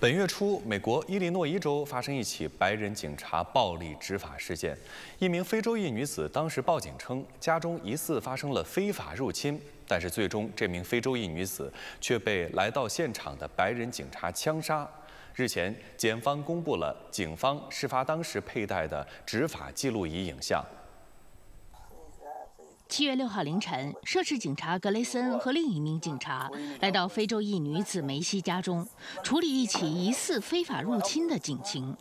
本月初，美国伊利诺伊州发生一起白人警察暴力执法事件。一名非洲裔女子当时报警称，家中疑似发生了非法入侵，但是最终这名非洲裔女子却被来到现场的白人警察枪杀。日前，检方公布了警方事发当时佩戴的执法记录仪影像。 7月6号凌晨，涉事警察格雷森和另一名警察来到非洲裔女子梅西家中，处理一起疑似非法入侵的警情。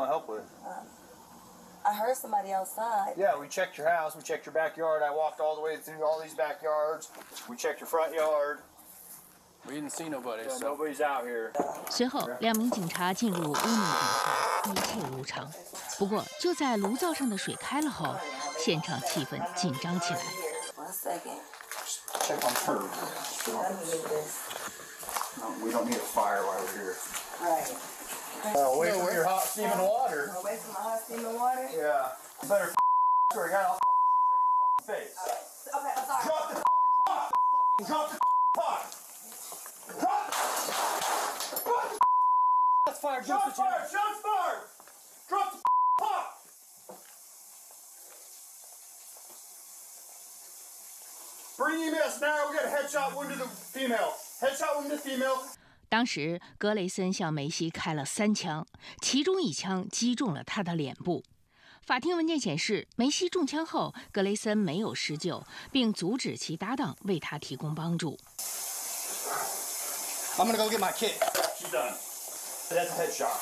I heard somebody outside. Yeah, we checked your house, we checked your backyard. I walked all the way through all these backyards. We checked your front yard. We didn't see nobody. Yeah, so nobody's out here. 随后，2名警察进入屋内检查，一切如常。不过，就在炉灶上的水开了后，现场气氛紧张起来。 1 second. Check on curb. No, we don't need a fire while we're here. Right. Away from your hot steaming water. Away from the hot steaming water? Yeah. You better swear to God, I'll fucking shoot you in your face. Okay, I'm sorry. Drop the pot! Drop the pot! Drop! Shots fired! Shots fired! Shots fired! Drop the pot! Bring EMS now. We got a headshot wound to the female. Headshot wound to the female. 当时，格雷森向梅西开了3枪，其中1枪击中了他的脸部。法庭文件显示，梅西中枪后，格雷森没有施救，并阻止其搭档为他提供帮助。 I'm gonna go get my kit. She's done. That's a headshot.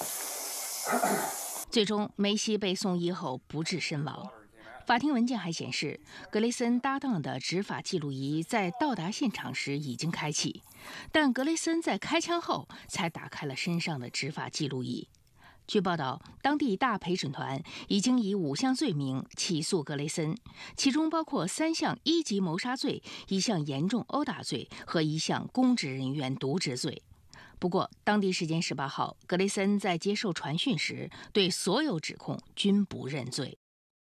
最终，梅西被送医后不治身亡。法庭文件还显示，格雷森搭档的执法记录仪在到达现场时已经开启，但格雷森在开枪后才打开了身上的执法记录仪。据报道，当地大陪审团已经以5项罪名起诉格雷森，其中包括3项1级谋杀罪、1项严重殴打罪和1项公职人员渎职罪。不过，当地时间18号，格雷森在接受传讯时对所有指控均不认罪。